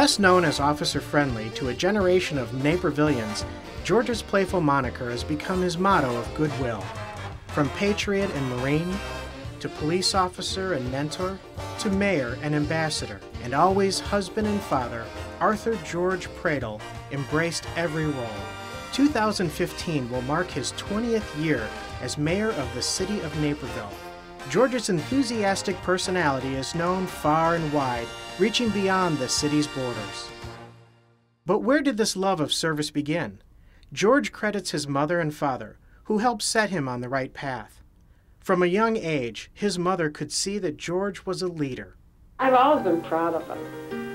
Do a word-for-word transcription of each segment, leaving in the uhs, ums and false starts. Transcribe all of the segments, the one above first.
Best known as Officer Friendly to a generation of Napervillians, George's playful moniker has become his motto of goodwill. From patriot and Marine, to police officer and mentor, to mayor and ambassador, and always husband and father, Arthur George Pradle embraced every role. two thousand fifteen will mark his twentieth year as mayor of the city of Naperville. George's enthusiastic personality is known far and wide, reaching beyond the city's borders. But where did this love of service begin? George credits his mother and father, who helped set him on the right path. From a young age, his mother could see that George was a leader. I've always been proud of him.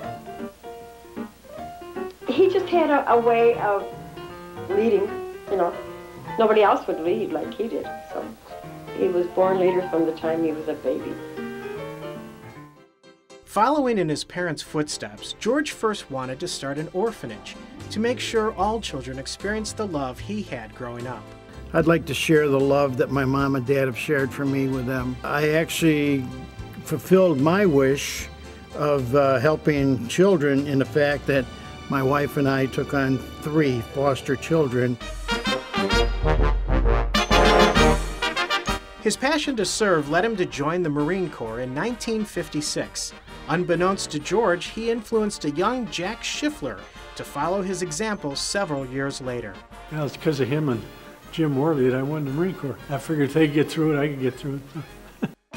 He just had a, a way of leading, you know. Nobody else would lead like he did, so he was born leader from the time he was a baby. Following in his parents' footsteps, George first wanted to start an orphanage to make sure all children experienced the love he had growing up. I'd like to share the love that my mom and dad have shared for me with them. I actually fulfilled my wish of uh, helping children in the fact that my wife and I took on three foster children. His passion to serve led him to join the Marine Corps in nineteen fifty-six. Unbeknownst to George, he influenced a young Jack Schiffler to follow his example several years later. Well, it's because of him and Jim Worley that I won the Marine Corps. I figured if they could get through it, I could get through it.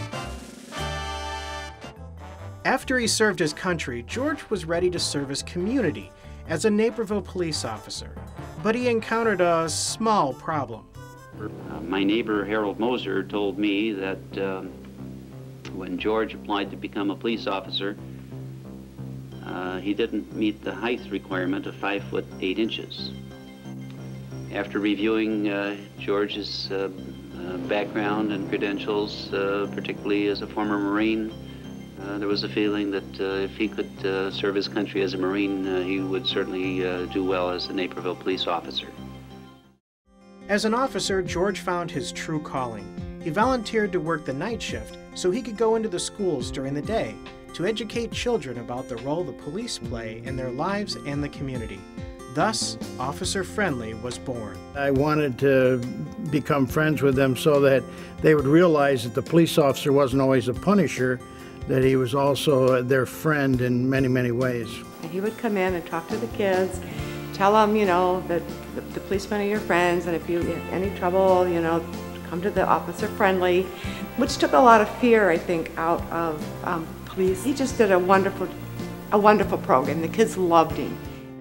After he served his country, George was ready to serve his community as a Naperville police officer, but he encountered a small problem. Uh, my neighbor Harold Moser told me that um, when George applied to become a police officer, uh, he didn't meet the height requirement of five foot eight inches. After reviewing uh, George's uh, uh, background and credentials, uh, particularly as a former Marine, uh, there was a feeling that uh, if he could uh, serve his country as a Marine, uh, he would certainly uh, do well as a Naperville police officer. As an officer, George found his true calling. He volunteered to work the night shift so he could go into the schools during the day to educate children about the role the police play in their lives and the community. Thus, Officer Friendly was born. I wanted to become friends with them so that they would realize that the police officer wasn't always a punisher, that he was also their friend in many, many ways. And he would come in and talk to the kids, tell them, you know, that the, the policemen are your friends, and if you have any trouble, you know, come to the Officer Friendly, which took a lot of fear, I think, out of um, police. He just did a wonderful, a wonderful program. The kids loved him.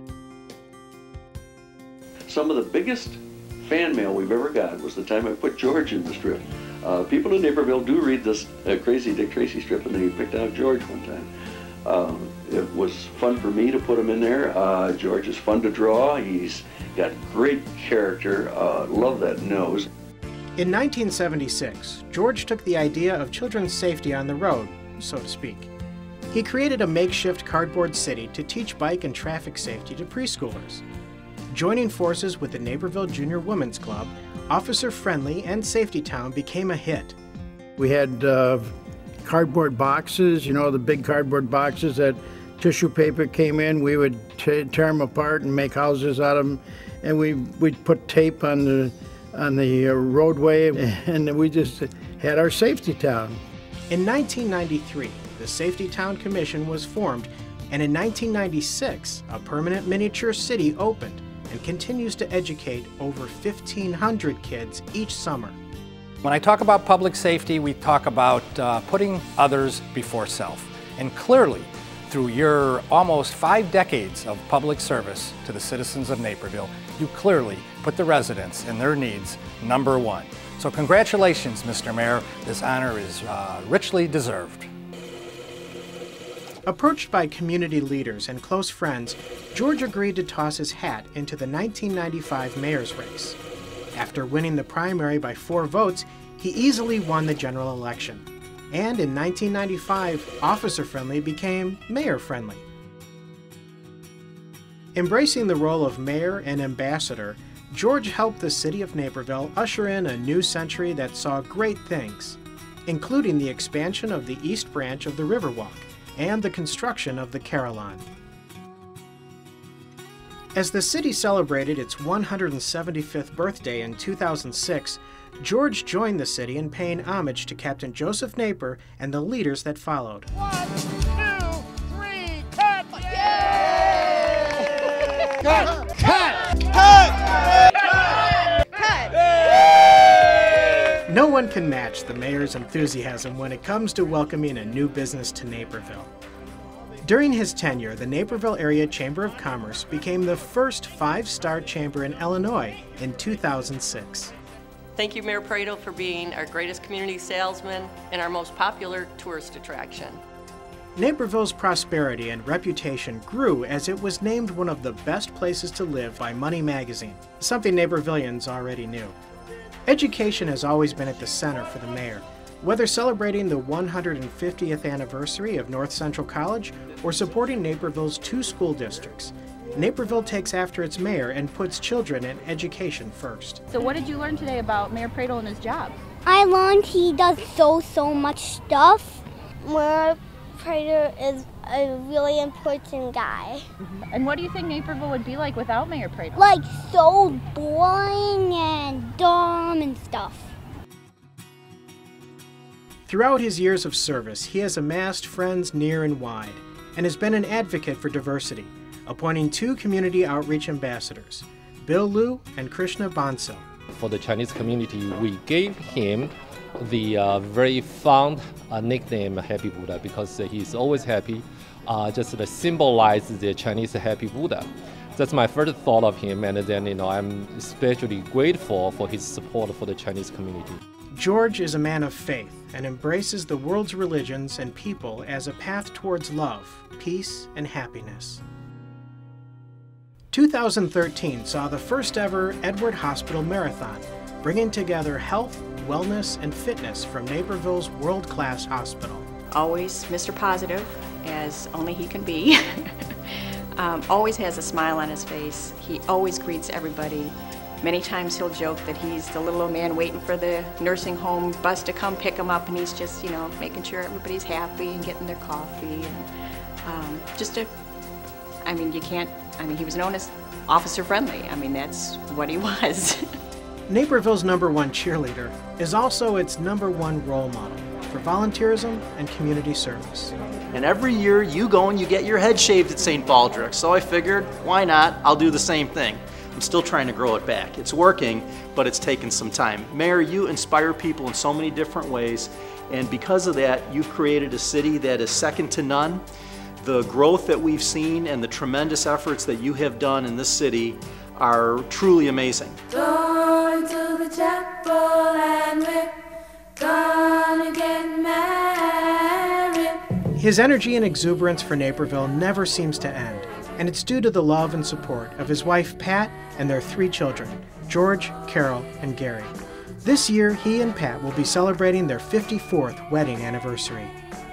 Some of the biggest fan mail we've ever got was the time I put George in the strip. Uh, people in Naperville do read this uh, Crazy Dick Tracy strip, and they picked out George one time. Uh, it was fun for me to put him in there. Uh, George is fun to draw. He's got great character. Uh, love that nose. In nineteen seventy-six, George took the idea of children's safety on the road, so to speak. He created a makeshift cardboard city to teach bike and traffic safety to preschoolers. Joining forces with the Naperville Junior Women's Club, Officer Friendly and Safety Town became a hit. We had uh, cardboard boxes, you know, the big cardboard boxes that tissue paper came in. We would t tear them apart and make houses out of them, and we, we'd put tape on the, on the uh, roadway, and we just had our Safety Town. In nineteen ninety-three, the Safety Town Commission was formed, and in nineteen ninety-six, a permanent miniature city opened and continues to educate over fifteen hundred kids each summer. When I talk about public safety, we talk about uh, putting others before self. And clearly, through your almost five decades of public service to the citizens of Naperville, you clearly put the residents and their needs number one. So congratulations, Mister Mayor. This honor is uh, richly deserved. Approached by community leaders and close friends, George agreed to toss his hat into the nineteen ninety-five mayor's race. After winning the primary by four votes, he easily won the general election. And in nineteen ninety-five, Officer Friendly became Mayor Friendly. Embracing the role of mayor and ambassador, George helped the city of Naperville usher in a new century that saw great things, including the expansion of the East Branch of the Riverwalk and the construction of the Carillon. As the city celebrated its one hundred seventy-fifth birthday in two thousand six, George joined the city in paying homage to Captain Joseph Napier and the leaders that followed. One, two, three, cut! Yay! Cut! Cut! Cut! Cut! No one can match the mayor's enthusiasm when it comes to welcoming a new business to Naperville. During his tenure, the Naperville Area Chamber of Commerce became the first five-star chamber in Illinois in two thousand six. Thank you, Mayor Praedel, for being our greatest community salesman and our most popular tourist attraction. Naperville's prosperity and reputation grew as it was named one of the best places to live by Money Magazine, something Napervillians already knew. Education has always been at the center for the mayor, whether celebrating the one hundred fiftieth anniversary of North Central College or supporting Naperville's two school districts. Naperville takes after its mayor and puts children and education first. So what did you learn today about Mayor Praedel and his job? I learned he does so, so much stuff. Mayor Praedel is a really important guy. Mm-hmm. And what do you think Naperville would be like without Mayor Praedel? Like so boring and dumb and stuff. Throughout his years of service, he has amassed friends near and wide and has been an advocate for diversity, appointing two community outreach ambassadors, Bill Liu and Krishna Bansal. For the Chinese community, we gave him the uh, very fun uh, nickname Happy Buddha because uh, he's always happy, uh, just to symbolize the Chinese Happy Buddha. That's my first thought of him, and then you know I'm especially grateful for his support for the Chinese community. George is a man of faith and embraces the world's religions and people as a path towards love, peace, and happiness. two thousand thirteen saw the first ever Edward Hospital Marathon, bringing together health, wellness, and fitness from Naperville's world-class hospital. Always Mister Positive, as only he can be. um, always has a smile on his face. He always greets everybody. Many times he'll joke that he's the little old man waiting for the nursing home bus to come pick him up, and he's just, you know, making sure everybody's happy and getting their coffee. And um, just a, I mean, you can't, I mean, he was known as officer friendly. I mean, that's what he was. Naperville's number one cheerleader is also its number one role model for volunteerism and community service. And every year you go and you get your head shaved at Saint Baldrick's, so I figured, why not? I'll do the same thing. I'm still trying to grow it back. It's working, but it's taken some time. Mayor, you inspire people in so many different ways, and because of that, you've created a city that is second to none. The growth that we've seen and the tremendous efforts that you have done in this city are truly amazing. Going to the chapel and we're gonna get married. His energy and exuberance for Naperville never seems to end, and it's due to the love and support of his wife Pat and their three children, George, Carol, and Gary. This year, he and Pat will be celebrating their fifty-fourth wedding anniversary.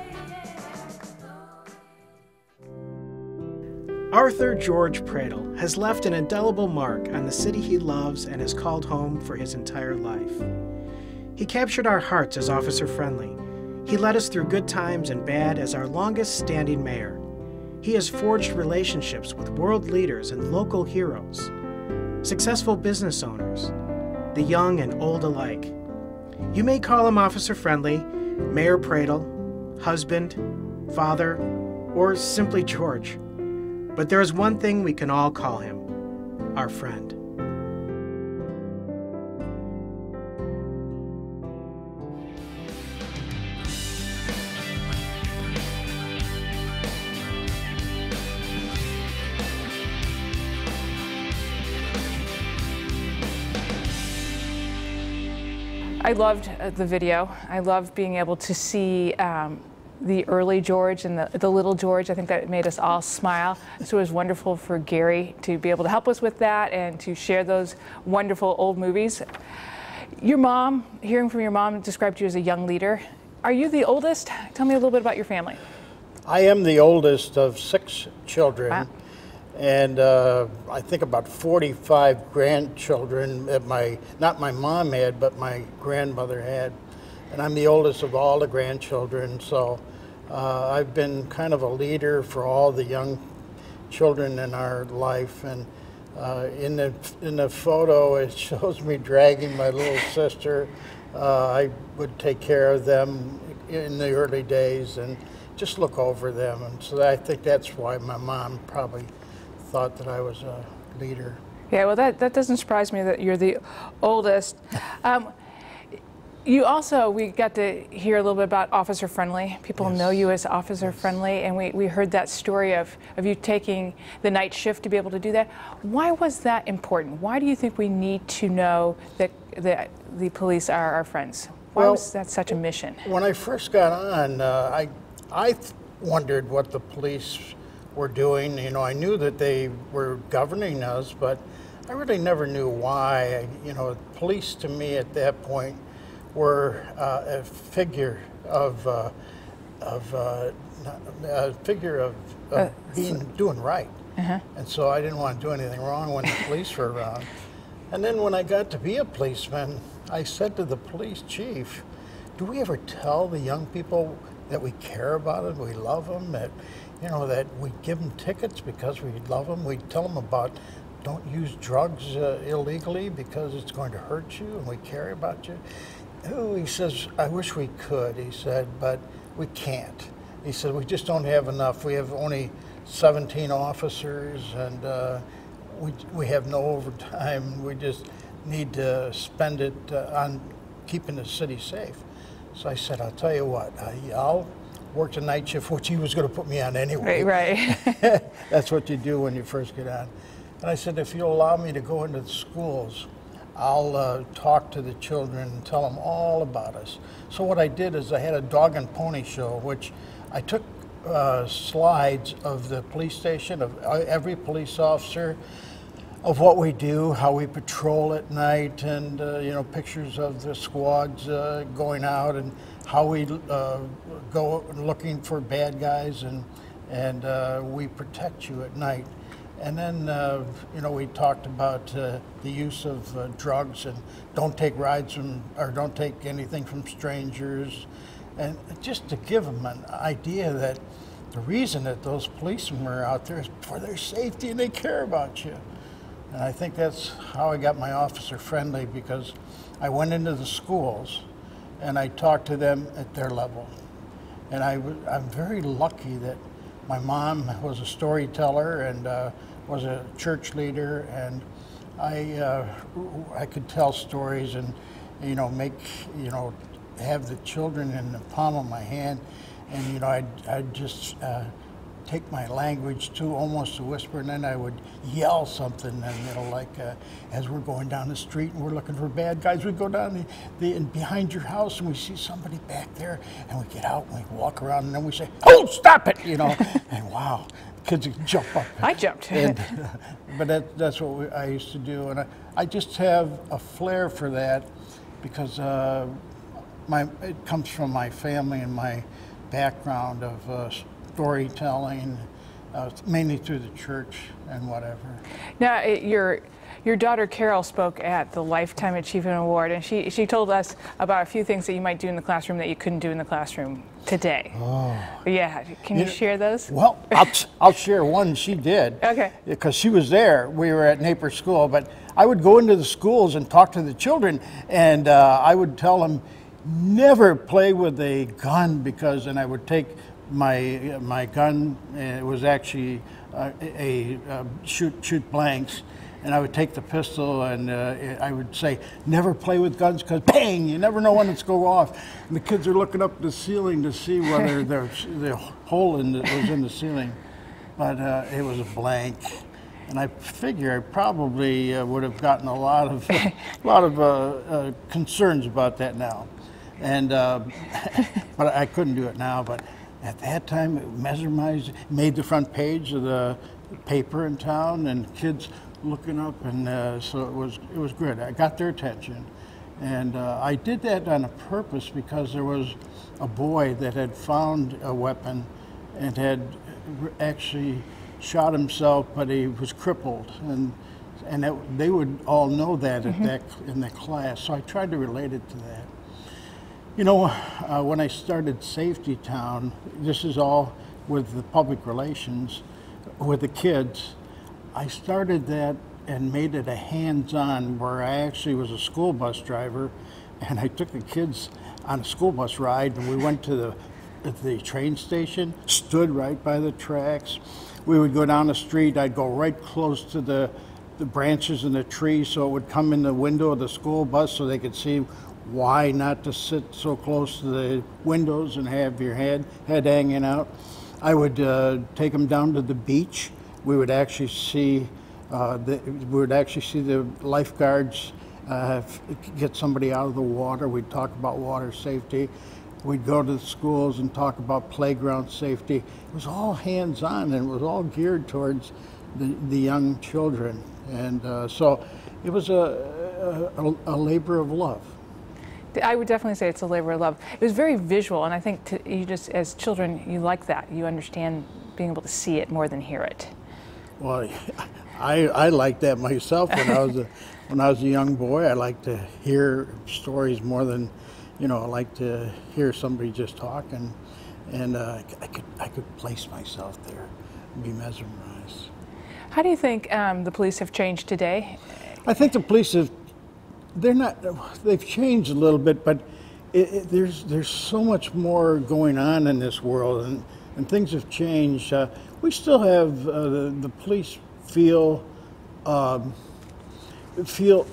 Arthur George Praedel has left an indelible mark on the city he loves and has called home for his entire life. He captured our hearts as Officer Friendly. He led us through good times and bad as our longest-standing mayor. He has forged relationships with world leaders and local heroes, successful business owners, the young and old alike. You may call him Officer Friendly, Mayor Praedel, husband, father, or simply George. But there is one thing we can all call him, our friend. I loved the video. I loved being able to see um, the early George and the, the little George. I think that made us all smile. So it was wonderful for Gary to be able to help us with that and to share those wonderful old movies. Your mom, hearing from your mom, described you as a young leader. Are you the oldest? Tell me a little bit about your family. I am the oldest of six children. Wow. And uh, I think about forty-five grandchildren that my, not my mom had, but my grandmother had. And I'm the oldest of all the grandchildren, so Uh, I've been kind of a leader for all the young children in our life, and uh, in the in the photo it shows me dragging my little sister. Uh, I would take care of them in the early days and just look over them, and so I think that's why my mom probably thought that I was a leader. Yeah, well, that, that doesn't surprise me that you're the oldest. Um, you also, we got to hear a little bit about Officer Friendly. People Yes. know you as Officer yes. Friendly, and we, we heard that story of, of you taking the night shift to be able to do that. Why was that important? Why do you think we need to know that, that the police are our friends? Why well, was that such a mission? When I first got on, uh, I, I th wondered what the police were doing. You know, I knew that they were governing us, but I really never knew why. You know, police to me at that point were uh, a figure of uh, of uh, a figure of, of uh, being doing right, uh-huh. and so I didn't want to do anything wrong when the police were around. And then when I got to be a policeman, I said to the police chief, "Do we ever tell the young people that we care about them, we love them, that you know that we give them tickets because we love them? We tell them about." Don't use drugs uh, illegally because it's going to hurt you and we care about you. Oh, he says, I wish we could, he said, but we can't. He said, we just don't have enough. We have only seventeen officers and uh, we, we have no overtime. We just need to spend it uh, on keeping the city safe. So I said, I'll tell you what, I, I'll work the night shift, which he was going to put me on anyway. Right, right. That's what you do when you first get on. And I said, if you'll allow me to go into the schools, I'll uh, talk to the children and tell them all about us. So what I did is I had a dog and pony show, which I took uh, slides of the police station, of every police officer, of what we do, how we patrol at night, and uh, you know, pictures of the squads uh, going out and how we uh, go looking for bad guys, and, and uh, we protect you at night. And then, uh, you know, we talked about uh, the use of uh, drugs and don't take rides from, or don't take anything from strangers. And just to give them an idea that the reason that those policemen are out there is for their safety and they care about you. And I think that's how I got my Officer Friendly, because I went into the schools and I talked to them at their level. And I w I'm very lucky that my mom was a storyteller and uh, was a church leader, and I uh, I could tell stories and you know make you know have the children in the palm of my hand, and you know I'd I'd just uh, take my language to almost a whisper, and then I would yell something, and you know like uh, as we're going down the street and we're looking for bad guys, we go down the, the and behind your house and we see somebody back there, and we get out and we walk around, and then we say, "Oh, stop it!" You know, and wow, kids would jump up. I jumped. And, but that, that's what we, I used to do, and I, I just have a flair for that because uh, my it comes from my family and my background of uh, storytelling, uh, mainly through the church and whatever. Now, it, your your daughter Carol spoke at the Lifetime Achievement Award, and she she told us about a few things that you might do in the classroom that you couldn't do in the classroom today. Oh. Yeah, can you, you share those? Well, I'll, I'll share one she did. Okay. Because she was there. We were at Napier School, but I would go into the schools and talk to the children, and uh, I would tell them, never play with a gun, because, and I would take my my gun, and it was actually uh, a, a shoot shoot blanks, and I would take the pistol and uh, I would say, never play with guns, because bang, you never know when it's go off. And the kids are looking up at the ceiling to see whether there's the hole in the, was in the ceiling, but uh, it was a blank. And I figure I probably uh, would have gotten a lot of a lot of uh, uh, concerns about that now, and uh, but I couldn't do it now. But at that time, it mesmerized, made the front page of the paper in town, and kids looking up, and uh, so it was it was good. I got their attention, and uh, I did that on a purpose because there was a boy that had found a weapon and had actually shot himself, but he was crippled, and and it, they would all know that at mm-hmm. that in the class. So I tried to relate it to that. You know, uh, when I started Safety Town, this is all with the public relations, with the kids. I started that and made it a hands-on, where I actually was a school bus driver, and I took the kids on a school bus ride, and we went to the, the train station, stood right by the tracks. We would go down the street, I'd go right close to the, the branches in the trees, so it would come in the window of the school bus so they could see why not to sit so close to the windows and have your head, head hanging out. I would uh, take them down to the beach. We would actually see uh, the, we would actually see the lifeguards uh, get somebody out of the water. We'd talk about water safety. We'd go to the schools and talk about playground safety. It was all hands-on, and it was all geared towards the, the young children. And uh, so it was a, a, a labor of love. I would definitely say it's a labor of love. It was very visual, and I think to, you just, as children, you like that. You understand being able to see it more than hear it. Well, I, I liked that myself when I was a, when I was a young boy. I liked to hear stories more than, you know, I like to hear somebody just talk, and, and uh, I could I could place myself there and be mesmerized. How do you think um, the police have changed today? I think the police have, they're not, they've changed a little bit, but it, it, there's there's so much more going on in this world, and, and things have changed. Uh, we still have, uh, the, the police feel, um, feel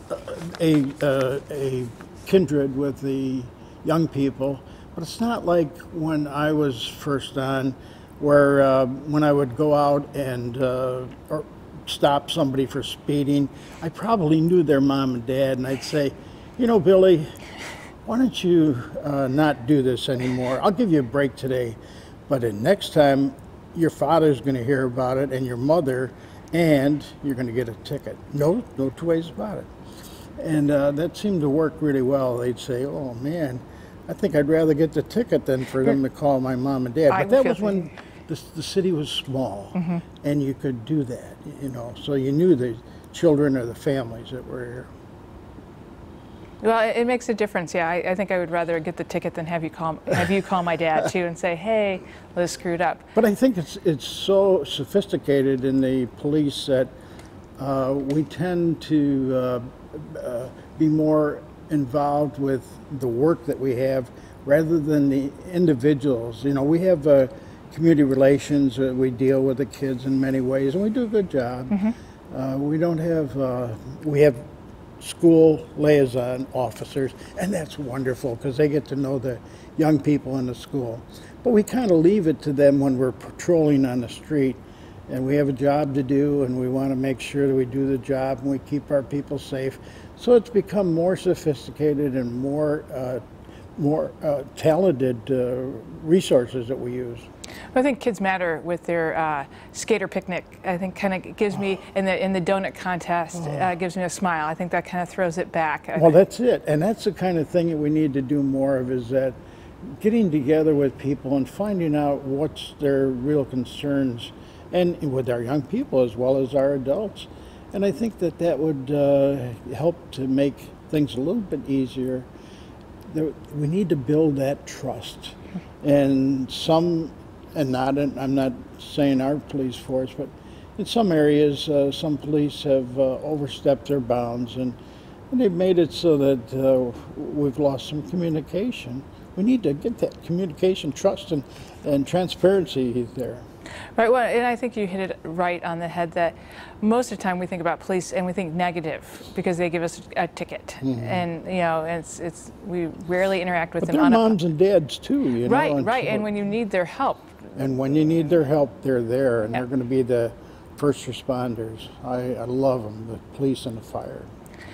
a, uh, a kindred with the young people, but it's not like when I was first on, where uh, when I would go out and uh, or stop somebody for speeding, I probably knew their mom and dad, and I'd say, you know, Billy, why don't you uh, not do this anymore? I'll give you a break today, but the next time your father's going to hear about it, and your mother, and you're going to get a ticket. No, no two ways about it. And uh, that seemed to work really well. They'd say, oh man, I think I'd rather get the ticket than for them to call my mom and dad. But that was when the, the city was small, mm-hmm. and you could do that, you know, so you knew the children or the families that were here. Well, it makes a difference, yeah. I, I think I would rather get the ticket than have you call have you call my dad too and say, "Hey, Liz screwed up." But I think it's it's so sophisticated in the police that uh, we tend to uh, uh, be more involved with the work that we have rather than the individuals. You know, we have uh, community relations. Uh, we deal with the kids in many ways, and we do a good job. Mm-hmm. uh, we don't have uh, we have. school liaison officers, and that's wonderful because they get to know the young people in the school. But we kind of leave it to them when we're patrolling on the street, and we have a job to do, and we want to make sure that we do the job and we keep our people safe. So it's become more sophisticated and more uh, more uh, talented uh, resources that we use. I think Kids Matter with their uh, skater picnic, I think kind of gives me, in the in the donut contest, uh, gives me a smile. I think that kind of throws it back. Well, that's it. And that's the kind of thing that we need to do more of, is that getting together with people and finding out what's their real concerns, and with our young people as well as our adults. And I think that that would uh, help to make things a little bit easier. There, we need to build that trust. And some And not, I'm not saying our police force, but in some areas, uh, some police have uh, overstepped their bounds, and, and they've made it so that uh, we've lost some communication. We need to get that communication, trust, and, and transparency there. Right, well, and I think you hit it right on the head that most of the time we think about police and we think negative because they give us a ticket, mm-hmm. and you know, it's it's we rarely interact with but them. They're on moms and dads too, you know. Right, and right, so, and when you need their help. And when you need their help, they're there, and yeah. they're going to be the first responders. I, I love them, the police and the fire.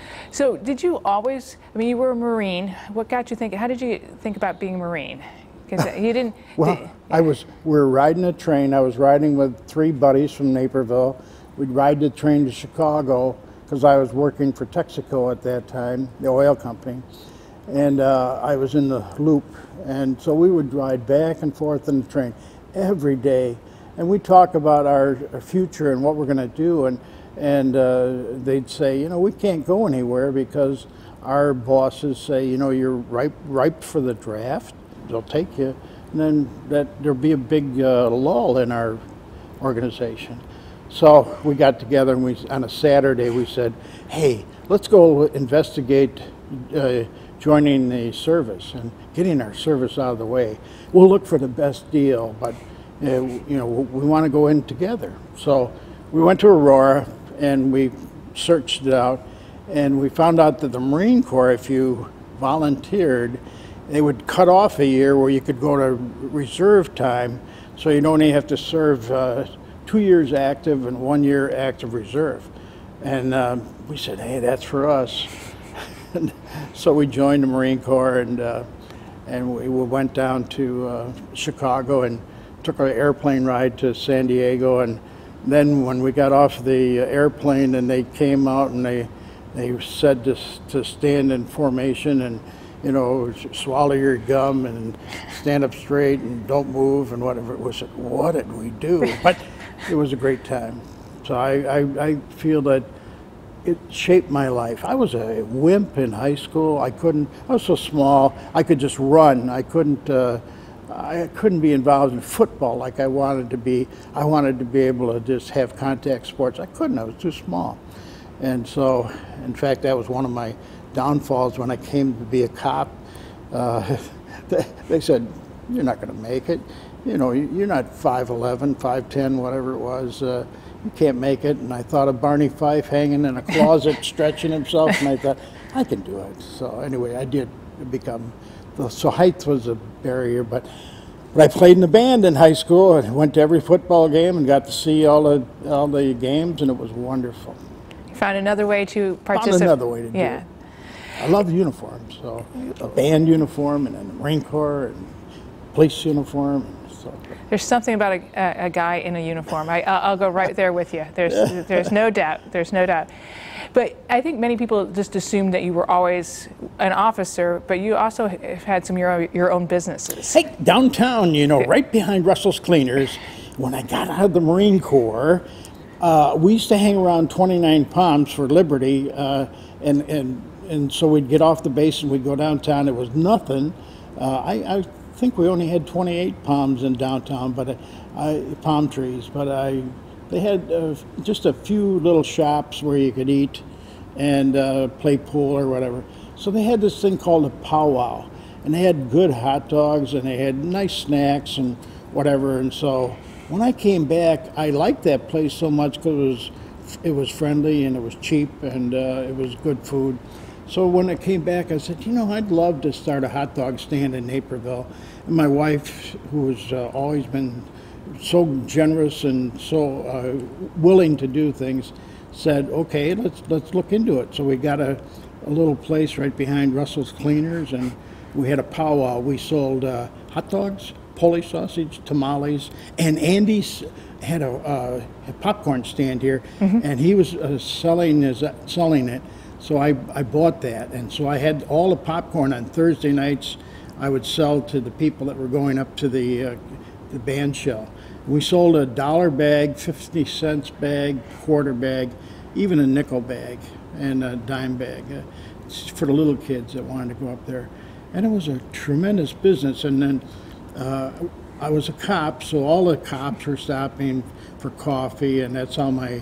So, did you always? I mean, you were a Marine. What got you thinking? How did you think about being a Marine? Because you didn't. Well, did, I was. We were riding a train. I was riding with three buddies from Naperville. We'd ride the train to Chicago because I was working for Texaco at that time, the oil company, and uh, I was in the loop. And so we would ride back and forth in the train every day, and we talk about our, our future and what we're going to do. And and uh, they'd say, you know, we can't go anywhere because our bosses say, you know, you're ripe, ripe for the draft, they'll take you, and then that there'll be a big uh, lull in our organization. So we got together and we, on a Saturday, we said, hey, let's go investigate uh, joining the service and getting our service out of the way. We'll look for the best deal, but uh, you know, we want to go in together. So we went to Aurora and we searched it out, and we found out that the Marine Corps, if you volunteered, they would cut off a year where you could go to reserve time, so you'd only have to serve uh, two years active and one year active reserve. And uh, we said, hey, that's for us. And so we joined the Marine Corps, and uh, and we went down to uh, Chicago and took an airplane ride to San Diego. And then when we got off the airplane and they came out and they they said to, to stand in formation and, you know, swallow your gum and stand up straight and don't move and whatever it was, what did we do? But it was a great time. So I, I, I feel that it shaped my life. I was a wimp in high school. I couldn't, I was so small, I could just run. I couldn't, uh, I couldn't be involved in football like I wanted to be. I wanted to be able to just have contact sports. I couldn't, I was too small. And so, in fact, that was one of my downfalls when I came to be a cop. Uh, they said, you're not going to make it. You know, you're not five eleven, five ten, whatever it was. Uh, you can't make it. And I thought of Barney Fife hanging in a closet, stretching himself, and I thought, I can do it. So anyway, I did become, so height was a barrier, but, but I played in the band in high school and went to every football game and got to see all the, all the games, and it was wonderful. Found another way to participate. Found another way to do yeah. it. I love uniforms, so a band uniform and then a Marine Corps and police uniform. And so. There's something about a, a, a guy in a uniform. I, I'll go right there with you. There's, there's no doubt. There's no doubt. But I think many people just assumed that you were always an officer, but you also have had some of your, your own businesses. Hey, downtown, you know, right behind Russell's Cleaners, when I got out of the Marine Corps, uh, we used to hang around twenty-nine Palms for Liberty, uh, and, and, and so we'd get off the base and we'd go downtown. It was nothing. Uh, I, I think we only had twenty-eight palms in downtown, but I, I, palm trees, but I, they had uh, just a few little shops where you could eat and uh, play pool or whatever. So they had this thing called a powwow, and they had good hot dogs and they had nice snacks and whatever. And so when I came back, I liked that place so much because it was, it was friendly and it was cheap and uh, it was good food. So when I came back, I said, you know, I'd love to start a hot dog stand in Naperville. And my wife, who has uh, always been so generous and so uh, willing to do things, said, okay, let's let's look into it. So we got a, a little place right behind Russell's Cleaners, and we had a powwow. We sold uh, hot dogs, Polish sausage, tamales, and Andy's had a, uh, a popcorn stand here, mm-hmm. and he was uh, selling his, uh, selling it. So I, I bought that, and so I had all the popcorn on Thursday nights. I would sell to the people that were going up to the uh, the band shell. We sold a dollar bag, fifty cents bag, quarter bag, even a nickel bag, and a dime bag uh, for the little kids that wanted to go up there. And it was a tremendous business. And then uh, I was a cop, so all the cops were stopping for coffee, and that's how my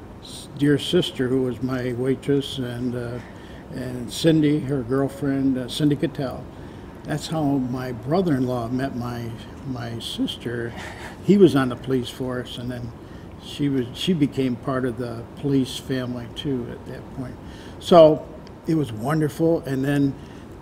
dear sister, who was my waitress, and uh, and Cindy, her girlfriend, uh, Cindy Cattell. That's how my brother-in-law met my my sister. He was on the police force, and then she was she became part of the police family too at that point. So it was wonderful. And then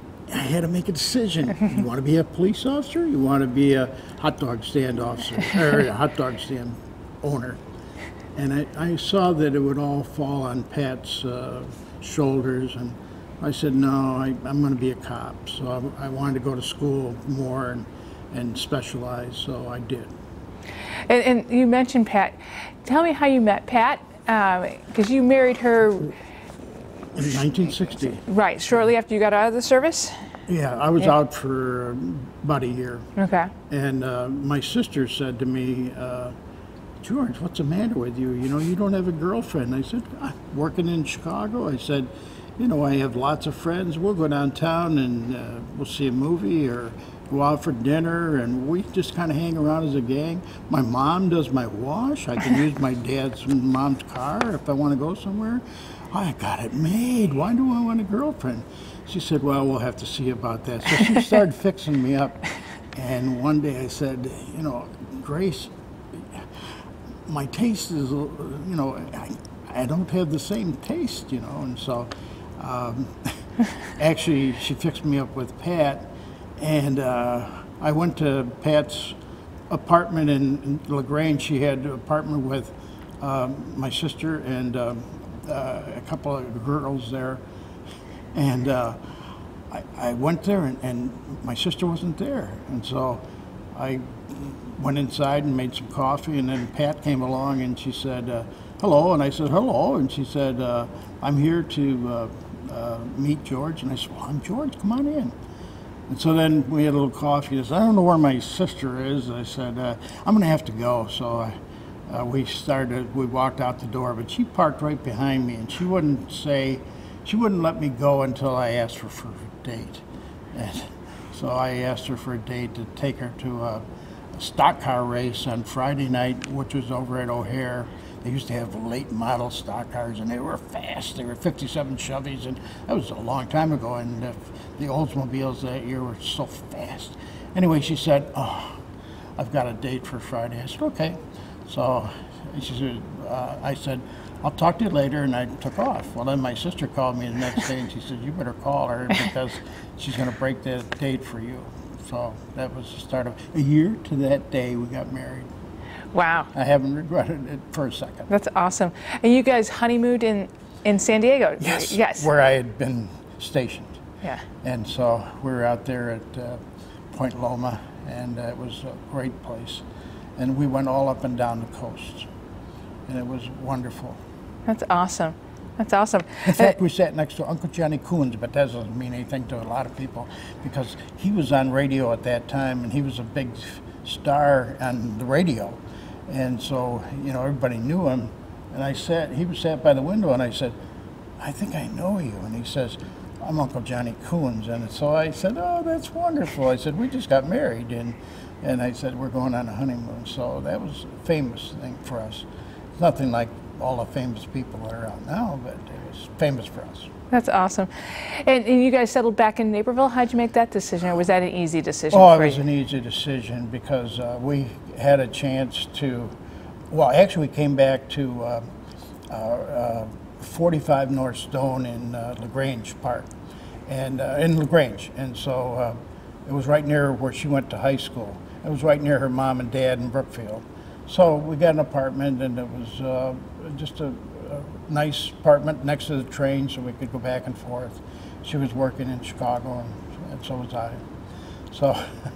I had to make a decision. You want to be a police officer? You want to be a hot dog stand officer or a hot dog stand owner? And I, I saw that it would all fall on Pat's uh, shoulders, and I said, no, I, I'm going to be a cop. So I, I wanted to go to school more and, and specialize, so I did. And, and you mentioned Pat. Tell me how you met Pat, because um, you married her... In nineteen sixty. Right, shortly after you got out of the service? Yeah, I was yeah. out for about a year. Okay. And uh, my sister said to me, uh, George, what's the matter with you? You know, you don't have a girlfriend. I said, I'm working in Chicago. I said, you know, I have lots of friends. We'll go downtown and uh, we'll see a movie or go out for dinner, and we just kind of hang around as a gang. My mom does my wash. I can use my dad's and mom's car if I want to go somewhere. I got it made. Why do I want a girlfriend? She said, well, we'll have to see about that. So she started fixing me up. And one day I said, you know, Grace, my taste is, you know, I, I don't have the same taste, you know. And so um, actually she fixed me up with Pat. And uh, I went to Pat's apartment in, in LaGrange. She had an apartment with um, my sister and um, uh, a couple of girls there. And uh, I, I went there, and, and my sister wasn't there. And so I went inside and made some coffee, and then Pat came along and she said, uh, hello. And I said, hello. And she said, uh, I'm here to uh, uh, meet George. And I said, well, I'm George, come on in. And so then we had a little coffee. I said, I don't know where my sister is. I said, uh, I'm going to have to go. So I, uh, we started, we walked out the door, but she parked right behind me, and she wouldn't say, she wouldn't let me go until I asked her for a date. And so I asked her for a date to take her to a, a stock car race on Friday night, which was over at O'Hare. They used to have late model stock cars, and they were fast. They were fifty-seven Chevys, and that was a long time ago, and the, the Oldsmobiles that year were so fast. Anyway, she said, oh, I've got a date for Friday. I said, okay. So she said, uh, I said, I'll talk to you later, and I took off. Well, then my sister called me the next day, and she said, you better call her because she's going to break that date for you. So that was the start of a year to that day we got married. Wow. I haven't regretted it for a second. That's awesome. And you guys honeymooned in, in San Diego? Yes, yes. Where I had been stationed. Yeah. And so we were out there at uh, Point Loma, and uh, it was a great place. And we went all up and down the coast, and it was wonderful. That's awesome. That's awesome. In fact, we sat next to Uncle Johnny Coons, but that doesn't mean anything to a lot of people because he was on radio at that time, and he was a big star on the radio. And so, you know, everybody knew him. And I sat, he was sat by the window, and I said, I think I know you. And he says, I'm Uncle Johnny Coons. And so I said, oh, that's wonderful. I said, we just got married. And, and I said, we're going on a honeymoon. So that was a famous thing for us. It's nothing like all the famous people that are out now, but it was famous for us. That's awesome. And, and you guys settled back in Naperville. How'd you make that decision, or was that an easy decision Oh, for it was you? an easy decision because uh, we had a chance to, well, actually we came back to uh, uh, uh, forty-five North Stone in uh, LaGrange Park, and uh, in LaGrange. And so uh, it was right near where she went to high school. It was right near her mom and dad in Brookfield. So we got an apartment, and it was uh, just a, a nice apartment next to the train so we could go back and forth. She was working in Chicago, and, and so was I. So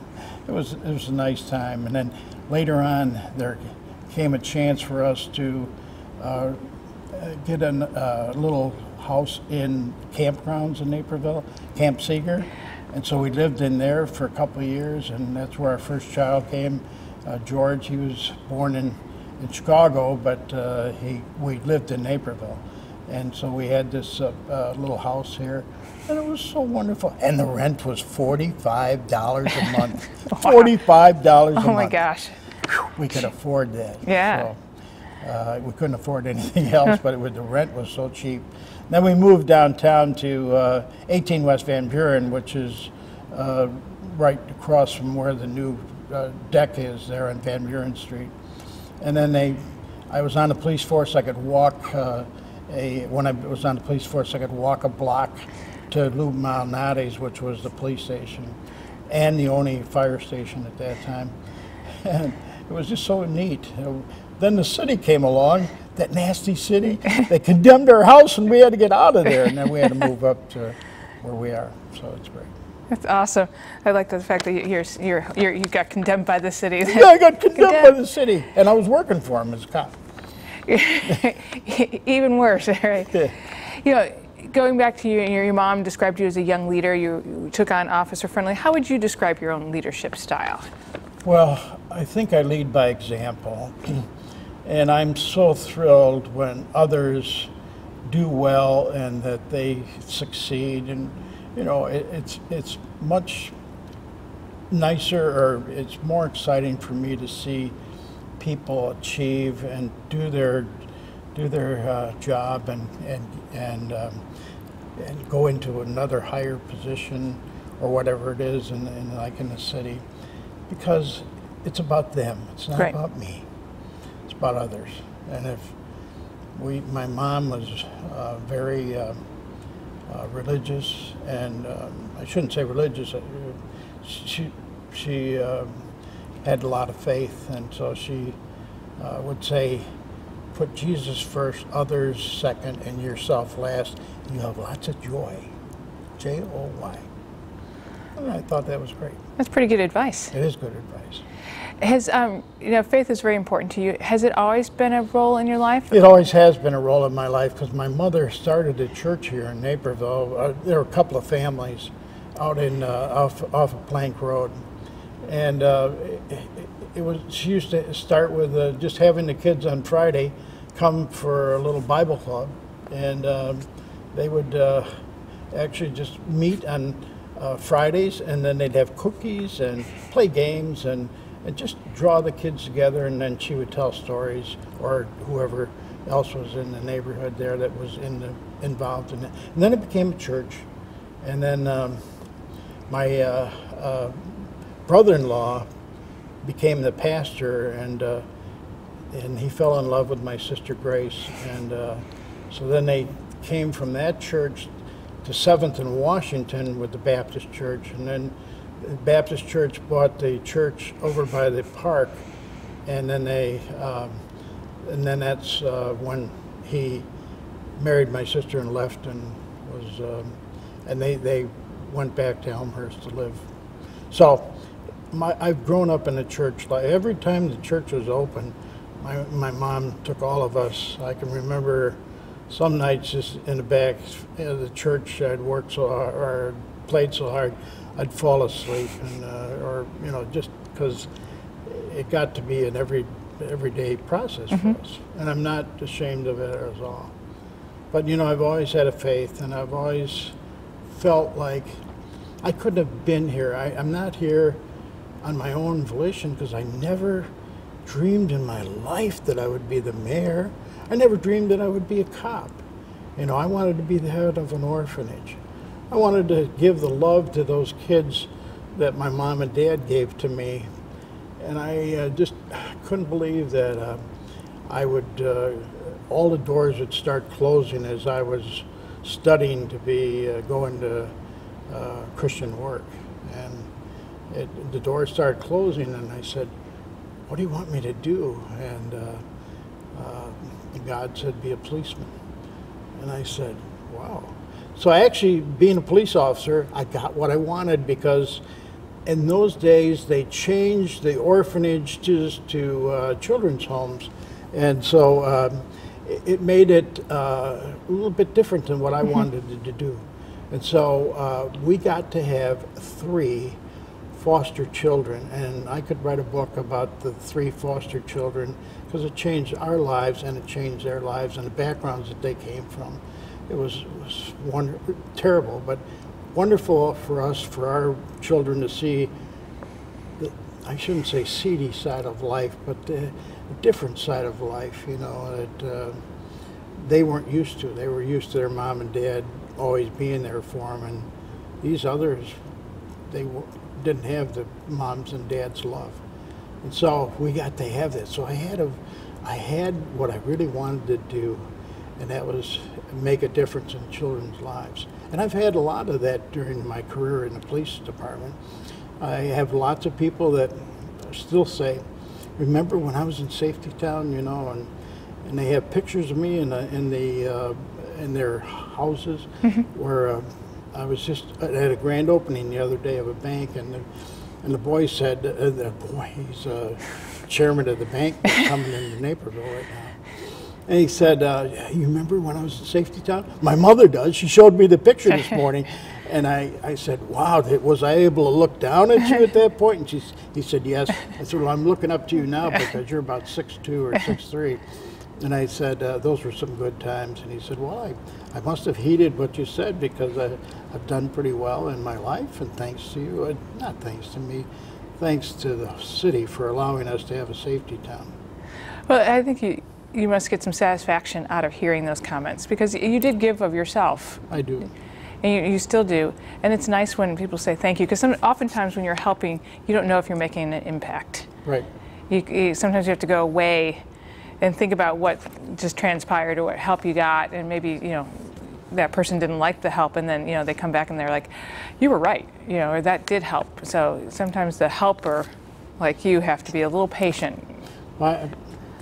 it was, it was a nice time. And then later on, there came a chance for us to uh, get a uh, little house in campgrounds in Naperville, Camp Seeger. And so we lived in there for a couple of years, and that's where our first child came. Uh, George, he was born in, in Chicago, but uh, he we lived in Naperville. And so we had this uh, uh, little house here, and it was so wonderful. And the rent was forty-five dollars a month. forty-five dollars a month. Oh my gosh. We could afford that. Yeah. So, uh, we couldn't afford anything else, but it was, the rent was so cheap. Then we moved downtown to uh, eighteen West Van Buren, which is uh, right across from where the new uh, deck is there on Van Buren Street. And then they, I was on the police force. I could walk uh, a when I was on the police force, I could walk a block to Lou Malnati's, which was the police station and the only fire station at that time. And it was just so neat. Then the city came along, that nasty city. They condemned our house, and we had to get out of there. And then we had to move up to where we are. So it's great. That's awesome. I like the fact that you're, you're, you're, you got condemned by the city. Yeah, I got condemned, condemned by the city, and I was working for him as a cop. Even worse, right? Yeah. You know, going back to you, your mom described you as a young leader. You, you took on Officer Friendly. How would you describe your own leadership style? Well, I think I lead by example. And I'm so thrilled when others do well and that they succeed, and you know, it, it's it's much nicer, or it's more exciting for me to see people achieve and do their do their uh, job and and and um, and go into another higher position or whatever it is, in, in like in the city, because it's about them. It's not Right. about me. It's about others. And if we, my mom was uh, very uh, uh, religious, and um, I shouldn't say religious. uh, She she uh, had a lot of faith, and so she uh, would say, "Put Jesus first, others second, and yourself last. And you have lots of joy." J O Y. And I thought that was great. That's pretty good advice. It is good advice. Has, um, you know, faith is very important to you. Has it always been a role in your life? It always has been a role in my life, because my mother started a church here in Naperville. Uh, there were a couple of families out in uh, off off of Plank Road, and uh, it, it was. She used to start with uh, just having the kids on Friday come for a little Bible club, and um, they would uh, actually just meet on uh, Fridays, and then they'd have cookies and play games and. and just draw the kids together, and then she would tell stories, or whoever else was in the neighborhood there that was in the, involved in it. And then it became a church, and then um, my uh, uh, brother-in-law became the pastor, and uh, and he fell in love with my sister Grace, and uh, so then they came from that church to Seventh and Washington with the Baptist Church, and then the Baptist Church bought the church over by the park, and then they, um, and then that's uh, when he married my sister and left, and was, um, and they they went back to Elmhurst to live. So, my I've grown up in the church. Like every time the church was open, my my mom took all of us. I can remember some nights just in the back of the church, I'd worked so hard, or played so hard, I'd fall asleep, and uh, or you know, just because it got to be an every everyday process Mhm. for us, and I'm not ashamed of it at all. But you know, I've always had a faith, and I've always felt like I couldn't have been here. I, I'm not here on my own volition, because I never dreamed in my life that I would be the mayor. I never dreamed that I would be a cop. You know, I wanted to be the head of an orphanage. I wanted to give the love to those kids that my mom and dad gave to me. And I uh, just couldn't believe that uh, I would, uh, all the doors would start closing as I was studying to be, uh, going to uh, Christian work. And it, the doors started closing, and I said, "What do you want me to do?" And uh, uh, God said, "Be a policeman." And I said, "Wow." So actually, being a police officer, I got what I wanted, because in those days they changed the orphanages to uh, children's homes, and so um, it, it made it uh, a little bit different than what I wanted to, to do. And so uh, we got to have three foster children, and I could write a book about the three foster children, because it changed our lives and it changed their lives and the backgrounds that they came from. It was, it was wonder, terrible, but wonderful for us, for our children to see, the, I shouldn't say seedy side of life, but the, the different side of life, you know, that uh, they weren't used to. They were used to their mom and dad always being there for them, and these others, they w didn't have the moms and dads' love. And so we got to have that. So I had, a, I had what I really wanted to do, and that was make a difference in children's lives. And I've had a lot of that during my career in the police department. I have lots of people that still say, "Remember when I was in Safety Town, you know," and and they have pictures of me in the, in the uh, in their houses, mm-hmm. where uh, I was just at a grand opening the other day of a bank, and the, and the boy said, uh, "The boy, he's uh, chairman of the bank that's coming into Naperville right now." And he said, uh, "You remember when I was in Safety Town?" "My mother does. She showed me the picture this morning." And I, I said, "Wow, was I able to look down at you at that point?" And she, he said, "Yes." I said, "Well, I'm looking up to you now because you're about six two or six three. And I said, uh, those were some good times. And he said, well, I, I must have heeded what you said because I, I've done pretty well in my life, and thanks to you, and not thanks to me, thanks to the city for allowing us to have a safety town. Well, I think you, you must get some satisfaction out of hearing those comments because you did give of yourself. I do. And you, you still do. And it's nice when people say thank you because oftentimes when you're helping, you don't know if you're making an impact. Right. You, you, sometimes you have to go away and think about what just transpired or what help you got, and maybe, you know, that person didn't like the help, and then, you know, they come back and they're like, you were right, you know, or that did help. So sometimes the helper, like you, have to be a little patient. I,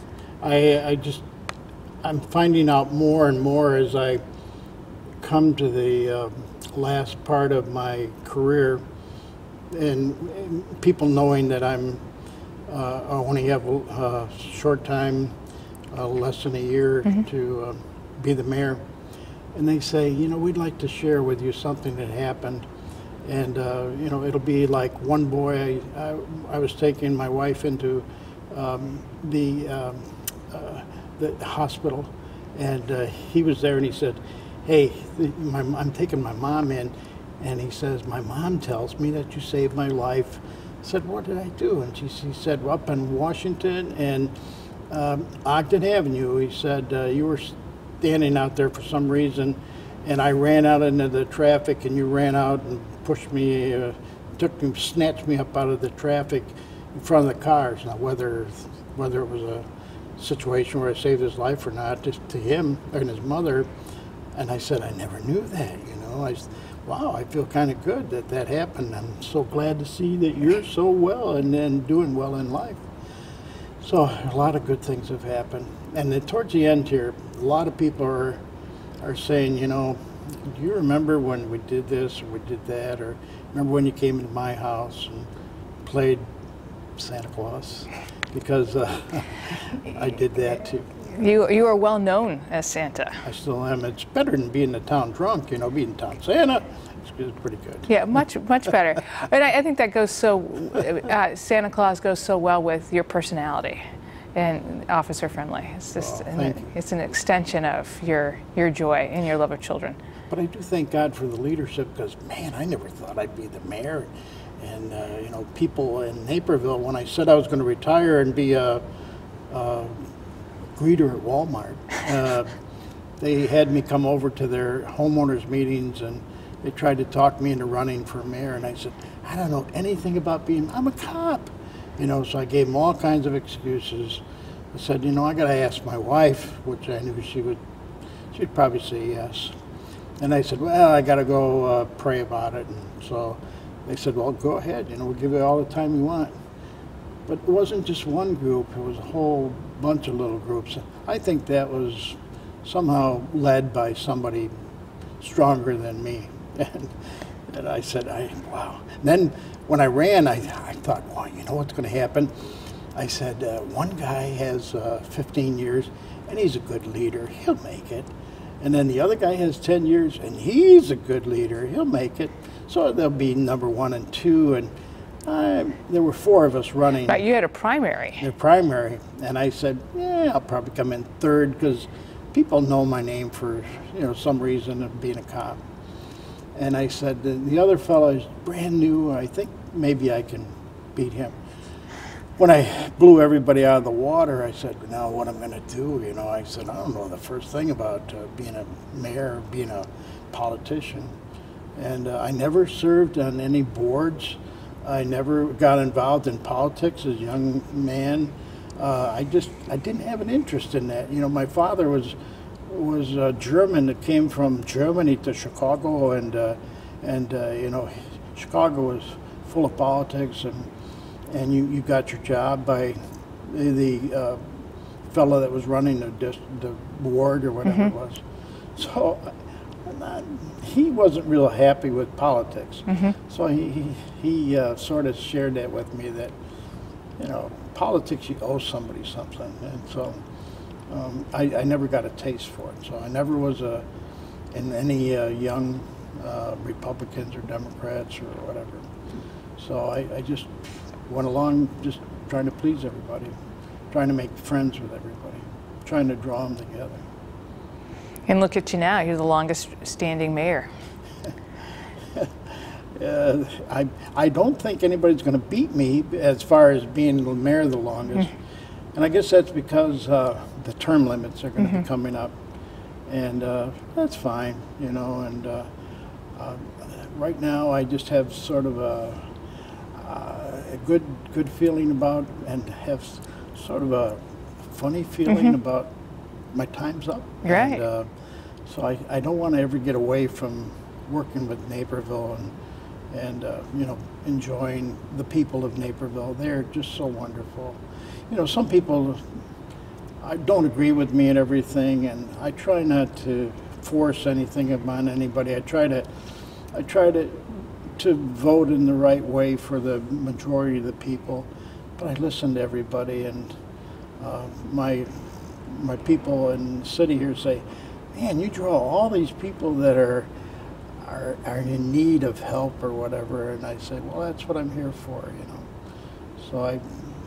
I, I just, I'm finding out more and more as I come to the uh, last part of my career, and, and people knowing that I'm, uh, I only have a short time, uh, less than a year mm-hmm. to uh, be the mayor. And they say, you know, we'd like to share with you something that happened. And, uh, you know, it'll be like one boy, I, I, I was taking my wife into um, the, um, uh, the hospital, and uh, he was there and he said, hey, the, my, I'm taking my mom in, and he says, my mom tells me that you saved my life. I said, what did I do? And she, she said, well, up in Washington and um, Ogden Avenue, he said, uh, you were standing out there for some reason, and I ran out into the traffic, and you ran out and pushed me, uh, took me, snatched me up out of the traffic in front of the cars. Now, whether whether it was a situation where I saved his life or not, just to him and his mother, and I said, I never knew that, you know. I wow, I feel kind of good that that happened. I'm so glad to see that you're so well and, and doing well in life. So a lot of good things have happened. And then towards the end here, a lot of people are are saying, you know, do you remember when we did this or we did that, or remember when you came into my house and played Santa Claus? Because uh, I did that too. You you are well known as Santa. I still am. It's better than being the town drunk, you know, being town Santa. It's, it's pretty good. Yeah, much much better. And I, I think that goes so, uh, Santa Claus goes so well with your personality and officer friendly. It's just, oh, an, it's an extension of your your joy and your love of children. But I do thank God for the leadership because, man, I never thought I'd be the mayor. And, uh, you know, people in Naperville, when I said I was going to retire and be a, a greeter at Walmart, uh, they had me come over to their homeowners meetings, and they tried to talk me into running for mayor. And I said, I don't know anything about being, I'm a cop. You know, so I gave them all kinds of excuses. I said, you know, I got to ask my wife, which I knew she would, she'd probably say yes. And I said, well, I got to go uh, pray about it. And so they said, well, go ahead. You know, we'll give you all the time you want. But it wasn't just one group. It was a whole bunch of little groups. I think that was somehow led by somebody stronger than me. And, and I said, I, wow. And then when I ran, I, I thought, well, you know what's going to happen? I said, uh, one guy has uh, fifteen years, and he's a good leader. He'll make it. And then the other guy has ten years, and he's a good leader. He'll make it. So they'll be number one and two. And uh, there were four of us running. But you had a primary. The primary. And I said, yeah, I'll probably come in third because people know my name for, you know, some reason of being a cop. And I said, the other fellow is brand new. I think maybe I can beat him. When I blew everybody out of the water, I said, now what I'm going to do? You know, I said, I don't know the first thing about uh, being a mayor, being a politician. And uh, I never served on any boards. I never got involved in politics as a young man. Uh, I just, I didn't have an interest in that. You know, my father was was uh, German that came from Germany to Chicago, and uh, and uh, you know, Chicago was full of politics, and and you, you got your job by the, the uh, fellow that was running the, the ward or whatever mm-hmm. it was. So uh, he wasn't real happy with politics. Mm-hmm. So he he, he uh, sort of shared that with me that, you know, politics, you owe somebody something, and so. Um, I, I never got a taste for it, so I never was a, in any uh, young uh, Republicans or Democrats or whatever. So I, I just went along just trying to please everybody, trying to make friends with everybody, trying to draw them together. And look at you now, you're the longest standing mayor. uh, I, I don't think anybody's going to beat me as far as being the mayor the longest. Mm-hmm. And I guess that's because uh, the term limits are going to mm-hmm. be coming up. And uh, that's fine, you know, and uh, uh, right now I just have sort of a, uh, a good good feeling about, and have sort of a funny feeling mm-hmm. about my time's up. Right. And, uh, so I, I don't want to ever get away from working with Naperville and, and uh, you know, enjoying the people of Naperville. They're just so wonderful. You know, some people I don't agree with me and everything, and I try not to force anything upon anybody. I try to, I try to, to vote in the right way for the majority of the people, but I listen to everybody, and uh, my, my people in the city here say, man, you draw all these people that are, are, are in need of help or whatever, and I say, well, that's what I'm here for, you know. So I.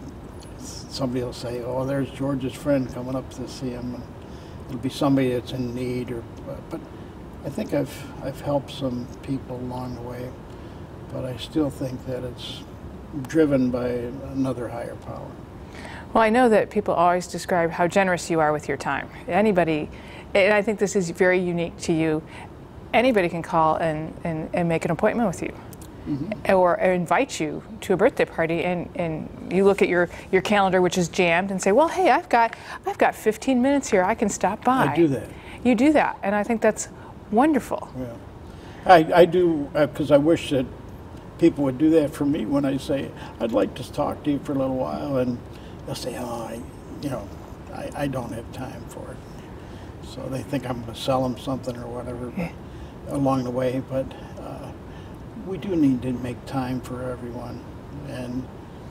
Somebody will say, oh, there's George's friend coming up to see him. And it'll be somebody that's in need, or, but I think I've, I've helped some people along the way, but I still think that it's driven by another higher power. Well, I know that people always describe how generous you are with your time. Anybody, and I think this is very unique to you, anybody can call and, and, and make an appointment with you. Mm-hmm. or, or invite you to a birthday party, and, and you look at your, your calendar, which is jammed, and say, well, hey, I've got I've got fifteen minutes here, I can stop by. I do that. You do that, and I think that's wonderful. Yeah, I, I do, because uh, I wish that people would do that for me when I say, I'd like to talk to you for a little while, and they'll say, oh, I, you know, I, I don't have time for it. So they think I'm going to sell them something or whatever but, yeah. along the way, but we do need to make time for everyone, and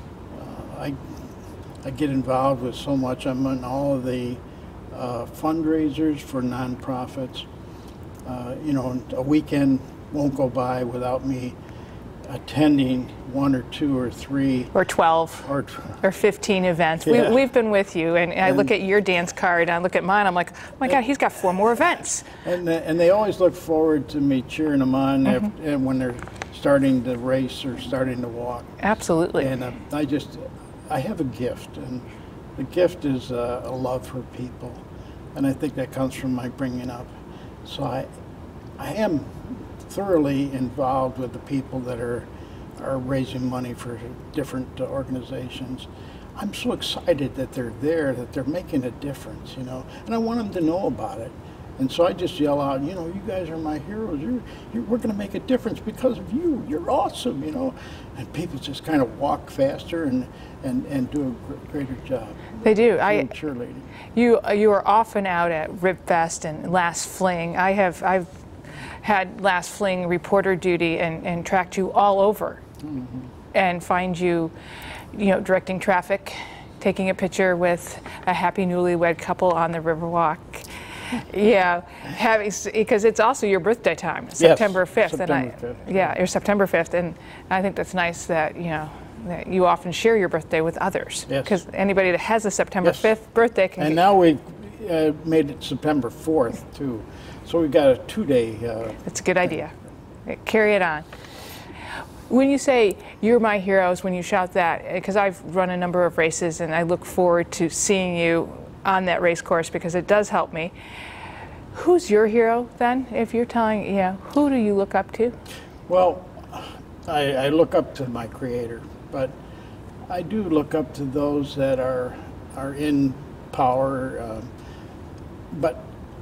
uh, I I get involved with so much. I'm on all of the uh, fundraisers for nonprofits. Uh, you know, a weekend won't go by without me attending one or two or three or twelve or, or fifteen events. Yeah. We, we've been with you, and, and I look at your dance card, and I look at mine. I'm like, oh my God, he's got four more events. And and they always look forward to me cheering them on mm-hmm. after, and when they're starting to race or starting to walk. Absolutely. And uh, I just, I have a gift, and the gift is uh, a love for people, and I think that comes from my bringing up. So I, I am thoroughly involved with the people that are, are raising money for different uh, organizations. I'm so excited that they're there, that they're making a difference, you know, and I want them to know about it. And so I just yell out, you know, you guys are my heroes. You're, you're, we're going to make a difference because of you. You're awesome, you know. And people just kind of walk faster and, and, and do a greater job. They do. I cheerleading. You you are often out at Rib Fest and Last Fling. I have I've had Last Fling reporter duty and, and tracked you all over, mm-hmm. and find you, you know, directing traffic, taking a picture with a happy newlywed couple on the Riverwalk. Yeah, having, because it's also your birthday time, September fifth, September and I, fifth. yeah, or September fifth, and I think that's nice that you know that you often share your birthday with others. Yes. Because anybody that has a September yes. fifth birthday can. And get, now we've uh, made it September fourth too, so we've got a two-day. Uh, that's a good idea. Carry it on. When you say you're my heroes, when you shout that, because I've run a number of races and I look forward to seeing you on that race course because it does help me. Who's your hero then? If you're telling, you know, who do you look up to? Well, I, I look up to my creator, but I do look up to those that are are in power. Uh, but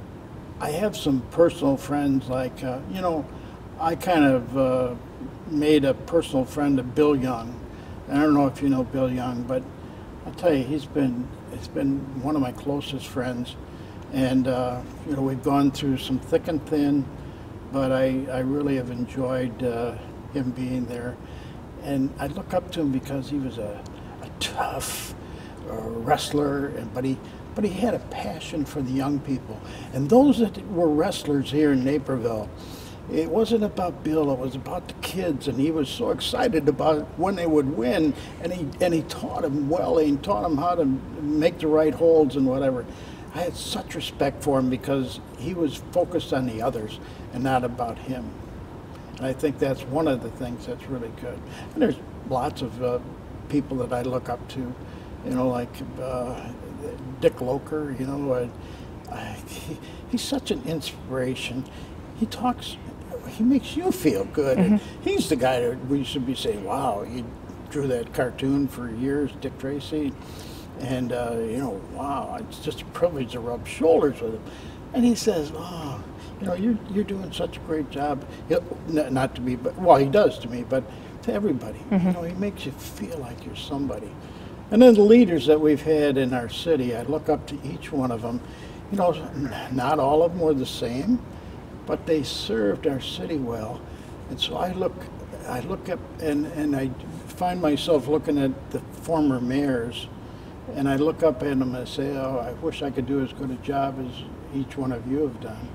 I have some personal friends, like uh, you know, I kind of uh, made a personal friend of Bill Young. I don't know if you know Bill Young, but I'll tell you, he's been he's been one of my closest friends, and uh, you know, we've gone through some thick and thin, but I I really have enjoyed uh, him being there, and I look up to him because he was a, a tough uh, wrestler, and but he but he had a passion for the young people, and those that were wrestlers here in Naperville. It wasn't about Bill, it was about the kids, and he was so excited about when they would win, and he and he taught them well, he taught them how to make the right holds and whatever. I had such respect for him because he was focused on the others and not about him. And I think that's one of the things that's really good. And there's lots of uh, people that I look up to, you know, like uh, Dick Loker, you know, uh, uh, he, he's such an inspiration. He talks, he makes you feel good. Mm-hmm. And he's the guy that we should be saying, wow, you drew that cartoon for years, Dick Tracy. And, uh, you know, wow, it's just a privilege to rub shoulders with him. And he says, oh, you know, you're, you're doing such a great job. He'll, not to me, but, well, he does to me, but to everybody. Mm-hmm. You know, he makes you feel like you're somebody. And then the leaders that we've had in our city, I look up to each one of them. You know, not all of them were the same, but they served our city well. And so I look, I look up and, and I find myself looking at the former mayors. And I look up at them and say, oh, I wish I could do as good a job as each one of you have done.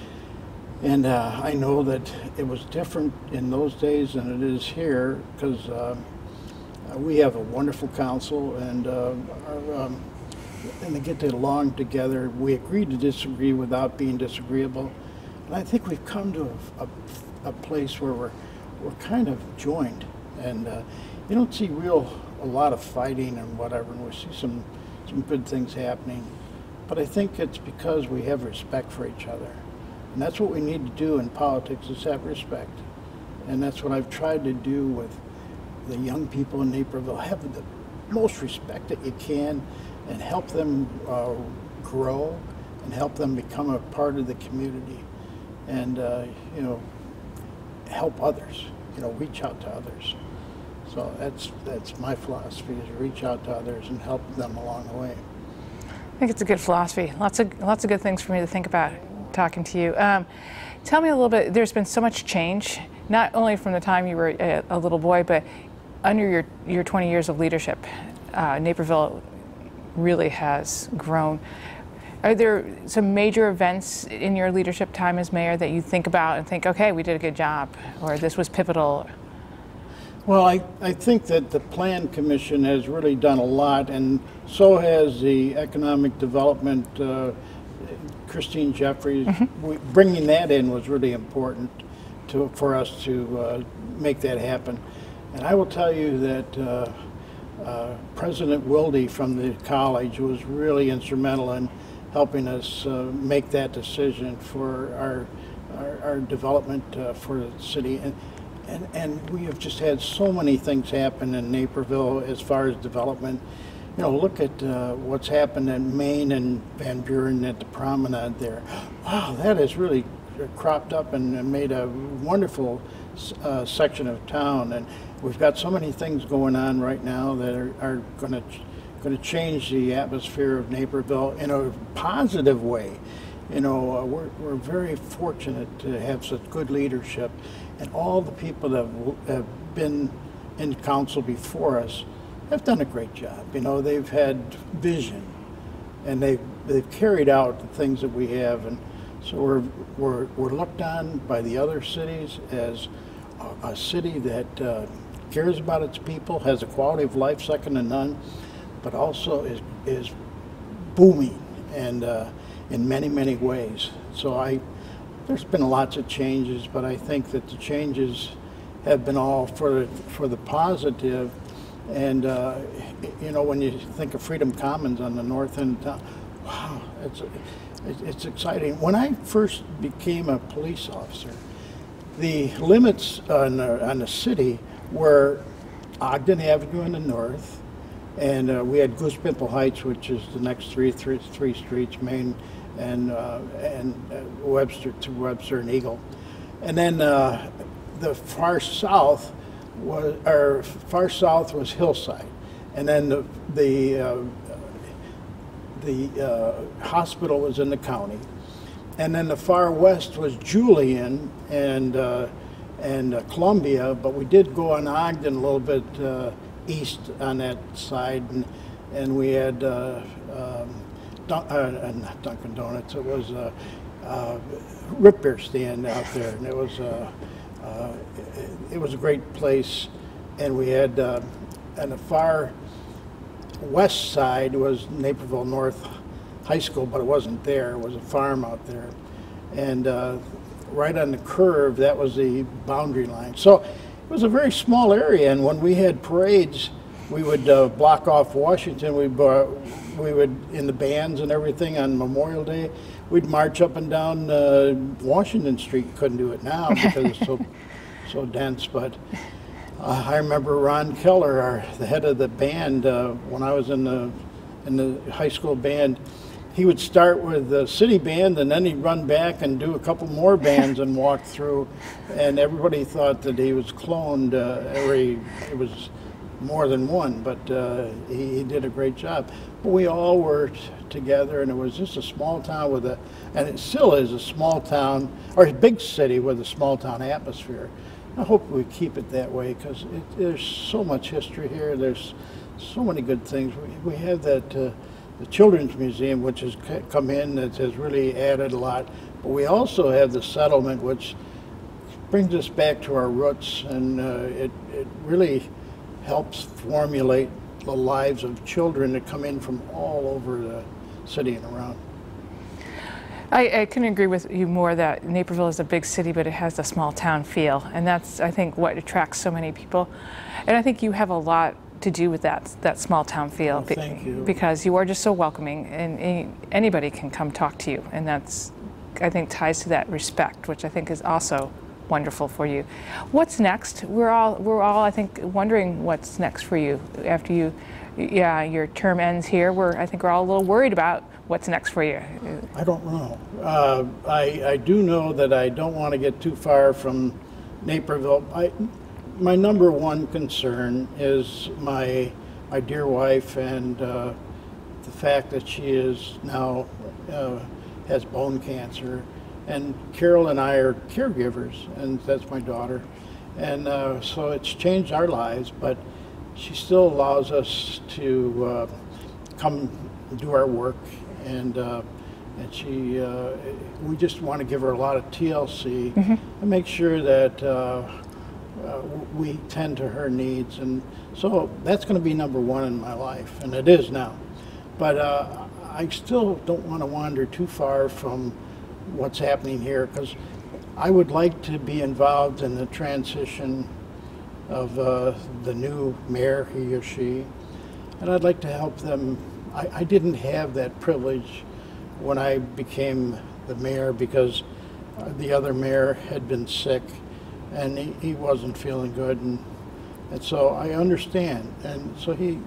And uh, I know that it was different in those days than it is here, because uh, we have a wonderful council, and uh, our, um, and they get along together. We agree to disagree without being disagreeable. And I think we've come to a, a, a place where we're, we're kind of joined. And uh, you don't see real a lot of fighting and whatever, and we see some some good things happening. But I think it's because we have respect for each other. And that's what we need to do in politics, is have respect. And that's what I've tried to do with the young people in Naperville. Have the most respect that you can and help them uh, grow and help them become a part of the community. And, uh, you know, help others, you know, reach out to others. So that's that's my philosophy, is reach out to others and help them along the way. I think it's a good philosophy. Lots of lots of good things for me to think about talking to you. Um, tell me a little bit. There's been so much change, not only from the time you were a, a little boy, but under your your twenty years of leadership, uh, Naperville really has grown. Are there some major events in your leadership time as mayor that you think about and think, okay, we did a good job, or this was pivotal? Well, I, I think that the Plan Commission has really done a lot, and so has the Economic Development, uh, Christine Jeffries. Mm-hmm. we, bringing that in was really important to, for us to uh, make that happen. And I will tell you that uh, uh, President Wilde from the college was really instrumental in helping us uh, make that decision for our, our, our development uh, for the city. And, And, and we have just had so many things happen in Naperville as far as development. You know, look at uh, what's happened in Maine and Van Buren at the promenade there. Wow, that has really cropped up and made a wonderful uh, section of town. And we've got so many things going on right now that are, are going to going to change the atmosphere of Naperville in a positive way. You know, uh, we're, we're very fortunate to have such good leadership, and all the people that have been in council before us have done a great job. You know, they've had vision, and they've, they've carried out the things that we have, and so we're, we're, we're looked on by the other cities as a, a city that uh, cares about its people, has a quality of life second to none, but also is, is booming, and uh, in many, many ways. So I, there's been lots of changes, but I think that the changes have been all for, for the positive. And, uh, you know, when you think of Freedom Commons on the north end of town, wow, it's, it's exciting. When I first became a police officer, the limits on the, on the city were Ogden Avenue in the north, and uh, we had Goose Pimple Heights, which is the next three, three, three streets, Main and uh, and uh, Webster to Webster and Eagle, and then uh, the far south was, or far south was Hillside, and then the the uh, the uh, hospital was in the county, and then the far west was Julian and uh, and uh, Columbia, but we did go on Ogden a little bit uh, east on that side, and and we had. Uh, um, Dun uh, not Dunkin' Donuts, it was a uh, uh, root beer stand out there, and it was, uh, uh, it, it was a great place. And we had, uh, on the far west side was Naperville North high school, but it wasn't there. It was a farm out there. And uh, right on the curve, that was the boundary line. So it was a very small area, and when we had parades, we would uh, block off Washington. We'd, uh, we would, in the bands and everything on Memorial Day, we'd march up and down uh, Washington Street. Couldn't do it now because it's so, so dense, but uh, I remember Ron Keller, our, the head of the band, uh, when I was in the, in the high school band, he would start with the city band, and then he'd run back and do a couple more bands and walk through, and everybody thought that he was cloned. Uh, every, it was more than one, but uh, he, he did a great job. But we all worked together, and it was just a small town with a, and it still is a small town, or a big city with a small town atmosphere. I hope we keep it that way, because there's so much history here. There's so many good things. We, we have that, uh, the Children's Museum, which has come in, that has really added a lot. But we also have the settlement, which brings us back to our roots, and uh, it, it really helps formulate the lives of children that come in from all over the city and around. I, I couldn't agree with you more that Naperville is a big city, but it has a small town feel, and that's, I think, what attracts so many people. And I think you have a lot to do with that that small town feel. Oh, thank you. Because you are just so welcoming, and, and anybody can come talk to you, and that's, I think, ties to that respect, which I think is also wonderful for you. What's next? We're all we're all I think wondering what's next for you after you, yeah, your term ends here. We're I think we're all a little worried about what's next for you. I don't know. Uh, I I do know that I don't want to get too far from Naperville. I my number one concern is my my dear wife, and uh, the fact that she is now uh, has bone cancer. And Carol and I are caregivers, and that's my daughter. And uh, so it's changed our lives, but she still allows us to uh, come do our work. And, uh, and she, uh, we just want to give her a lot of T L C mm-hmm. and make sure that uh, uh, we tend to her needs. And so that's going to be number one in my life, and it is now. But uh, I still don't want to wander too far from what's happening here, because I would like to be involved in the transition of uh, the new mayor, he or she, and I'd like to help them. I, I didn't have that privilege when I became the mayor, because uh, the other mayor had been sick and he, he wasn't feeling good, and, and so I understand. And so he,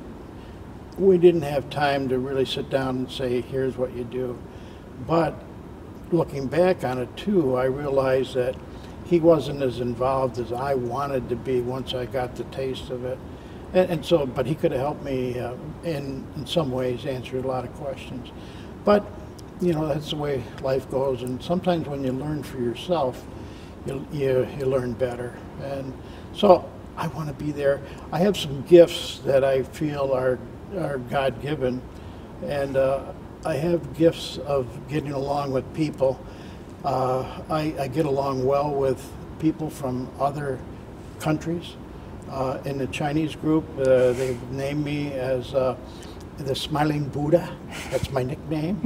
we didn't have time to really sit down and say, here's what you do. But looking back on it too, I realized that he wasn't as involved as I wanted to be once I got the taste of it. And, and so, but he could have helped me uh, in, in some ways answer a lot of questions. But, you know, that's the way life goes. And sometimes when you learn for yourself, you, you, you learn better. And so I want to be there. I have some gifts that I feel are, are God-given. And uh, I have gifts of getting along with people. Uh, I, I get along well with people from other countries. Uh, in the Chinese group, uh, they've named me as uh, the Smiling Buddha. That's my nickname.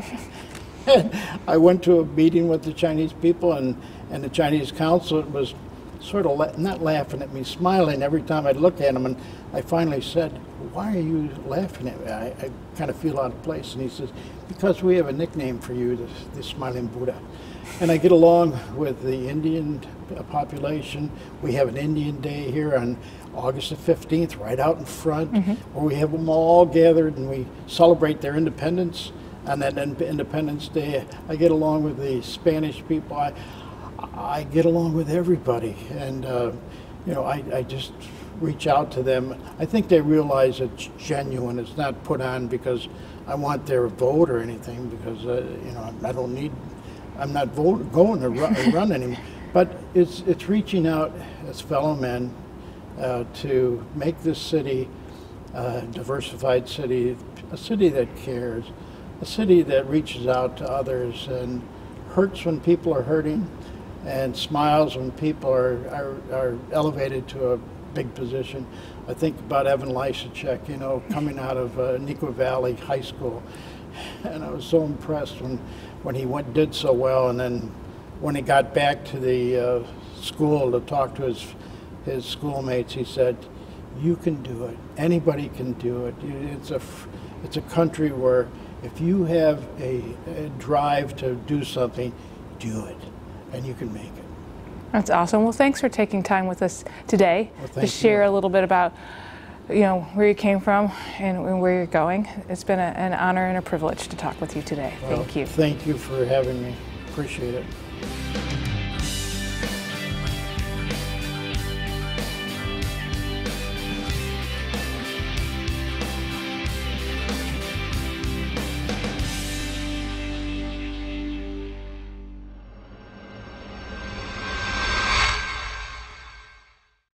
I went to a meeting with the Chinese people, and, and the Chinese consulate was sort of la not laughing at me, smiling every time I'd look at him. And I finally said, why are you laughing at me? I, I kind of feel out of place. And he says, because we have a nickname for you, the, the Smiling Buddha. And I get along with the Indian population. We have an Indian Day here on August the fifteenth, right out in front, mm-hmm. where we have them all gathered and we celebrate their independence. On that Independence Day, I get along with the Spanish people. I, I get along with everybody. And, uh, you know, I, I just reach out to them. I think they realize it's genuine. It's not put on because I want their vote or anything, because, uh, you know, I don't need, I'm not vote, going to run, run anymore. But it's, it's reaching out as fellow men uh, to make this city a diversified city, a city that cares, a city that reaches out to others and hurts when people are hurting, and smiles when people are, are, are elevated to a big position. I think about Evan Lysacek, you know, coming out of uh, Neuqua Valley High School. And I was so impressed when, when he went, did so well, and then when he got back to the uh, school to talk to his, his schoolmates, he said, "You can do it. Anybody can do it. It's a, it's a country where if you have a, a drive to do something, do it, and you can make it." That's awesome. Well, thanks for taking time with us today Well, to share you. a little bit about, you know, where you came from and, and where you're going. It's been a, an honor and a privilege to talk with you today. Well, Thank you. Thank you for having me. Appreciate it.